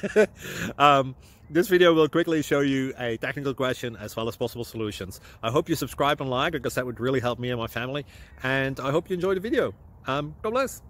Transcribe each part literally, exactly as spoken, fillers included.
um, this video will quickly show you a technical question as well as possible solutions. I hope you subscribe and like, because that would really help me and my family. And I hope you enjoy the video. Um, God bless.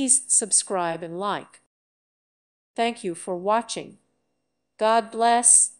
Subscribe and like. Thank you for watching. God bless.